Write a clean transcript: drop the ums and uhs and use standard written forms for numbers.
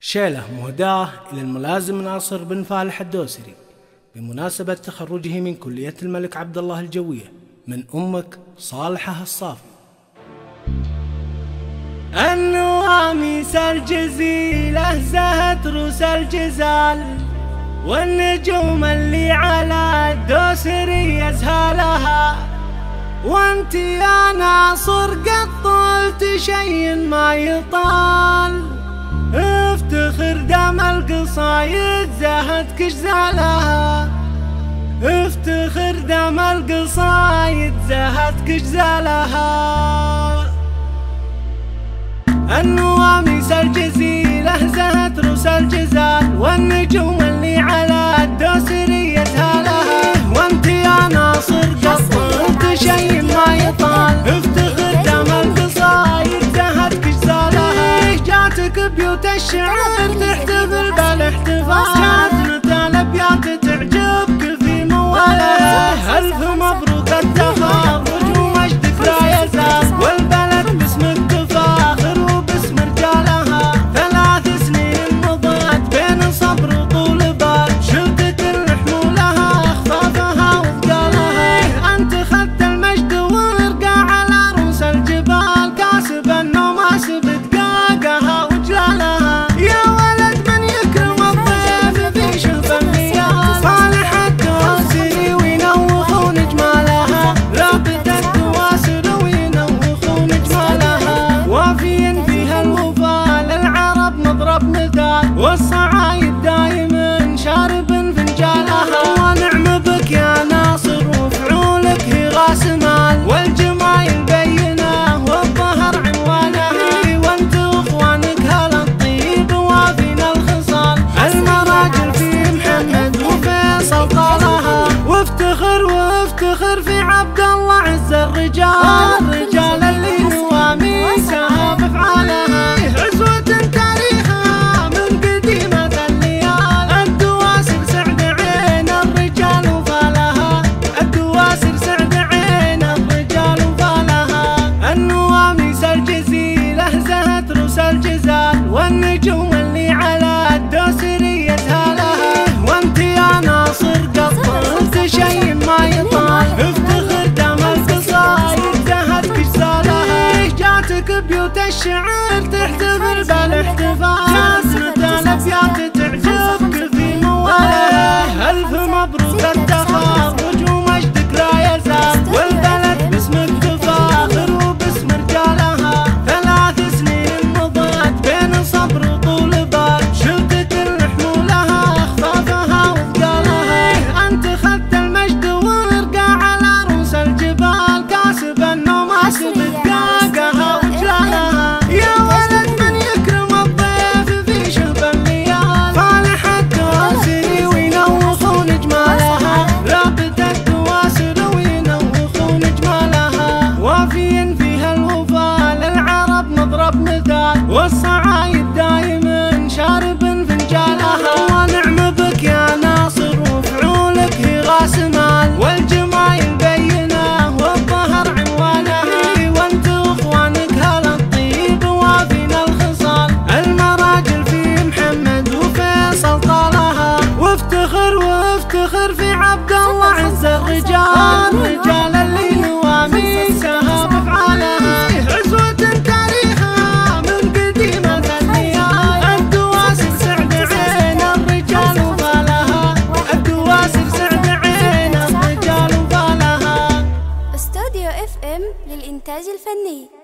شيلة مهداة إلى الملازم ناصر بن فالح الدوسري بمناسبة تخرجه من كلية الملك عبد الله الجوية من أمك صالحة الصافي. النواميس الجزيلة زهت روس الجزال، والنجوم اللي على الدوسري يزهالها، وانت يا ناصر قد طلت شي ما يطال، افتخر دام القصايد زهت كجزالها، افتخر دام القصايد زهت كجزالها. النواميس الجزيلة زهت روس الجزال، والنجوم اللي على الدوسري يزهالها، وانت يا ناصر قد طلت شي ما يطال، افتخر دام القصايد زهت كجزالها. جاتك بيوت الشعر تحتفل بالاحتفال، كانت الابيات تعجبك في موالها، الف مبروك التخرج ومجدك لا يزال، والبلد باسمك تفاخر وباسم رجالها، 3 سنين مضت بين صبر وطول بال، شلت كل حمولها خفافها وثقالها، انت خدت المجد ورقى على روس الجبال، كاسب النوماس بدقاقها وجلالها، يا ولد من يكرم الضيف في شوف الليال، صالح الدوسري وينوخون جمالها، رابط الدواسر وينوخون جمالها، وافي فيها الوفاء للعرب نضرب مثال، والصعايد دايما شارب فنجالها، ونعم بك يا ناصر وفعولك هي راس مال، والجمايل بينه والظهر عنوانها، وانت واخوانك هلا الطيب وافينا الخصال، المراجل في محمد وفيصل طالها، وافتخر في عبد الله عز الرجال، الرجال اللي نواميسها بافعالها، عزوة تاريخها من قديمة الليال، الدواسر سعد عين الرجال وفالها، الدواسر سعد عين الرجال وفالها. النواميس الجزيلة زهت روس الجزال، والنجوم اللي على الدوسري يزهالها، وانت يا ناصر قد طلت شي ما يطال، افتخر دام القصايد زهت كجزالها، جاتك بيوت الشعر تحتفل بالاحتفال، كانت الابيات تعجبك في موالها، الف مبروك التخرج ومجدك لا يزال، والبلد باسمك تفاخر وباسم رجالها، 3 سنين مضت بين صبر وطول بال، شلت كل حمولها خفافها وثقالها، انت خدت المجد ورقى على روس الجبال، كاسب النوماس بدقاقها وجلالها، يا ولد من يكرم الضيف في شهب الليال، صالح الدوسري وينوخون جمالها، رابط الدواسر وينوخون جمالها، وافي فيها الوفاء للعرب نضرب مثال، والصعايد دايما شارب فنجالها، ونعم بك يا ناصر وفعولك هي راس مال، والجمايل بينه والظهر عنوانها، وانت واخوانك هلا الطيب وافينا الخصال، المراجل في محمد وفيصل طالها، وافتخر في عبد الله عز الرجال، الرجال اللي نواميسها بافعالها، عزوة تاريخها من قديمة الليال، الدواسر سعد عين الرجال وفالها، الدواسر سعد عين الرجال وفالها. استوديو FM للإنتاج الفني.